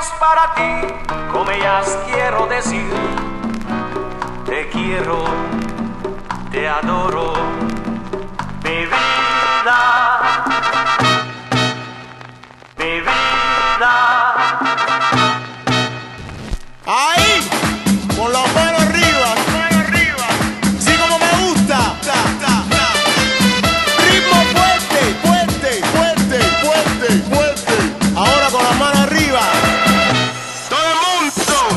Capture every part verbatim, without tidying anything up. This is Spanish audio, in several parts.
gardenias para ti, con ellas quiero decir, te quiero, te adoro, mi vida, mi vida. Ahí, con las manos arriba, manos arriba, sí como me gusta. Ta, ta, ta. Ritmo fuerte, fuerte, fuerte, fuerte, fuerte. Ahora con las manos arriba. Todo el mundo.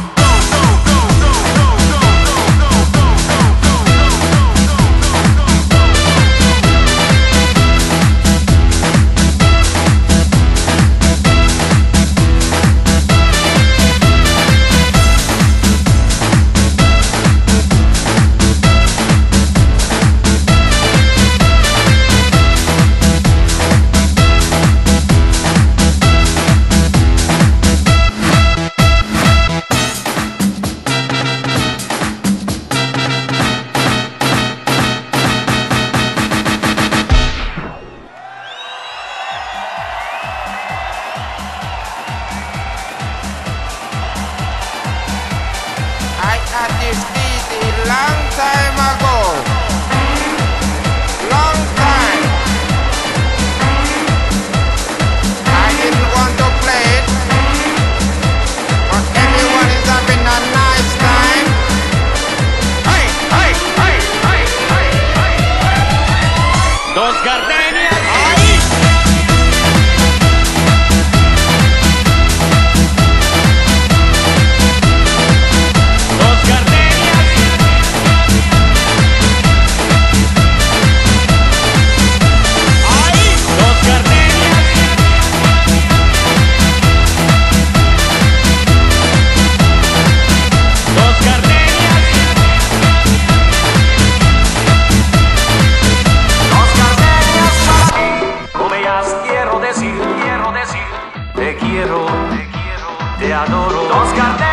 I had this beat a long time ago. Long time. I didn't want to play it, but everyone is having a nice time. Hey, hey, hey, hey, hey, hey, hey. Dos gardenias. Ahí. Dos gardenias. Ahí. Dos gardenias. Dos gardenias. Dos gardenias para ti, con ellas quiero decir, quiero decir, te quiero, te quiero, te adoro. Dos gardenias.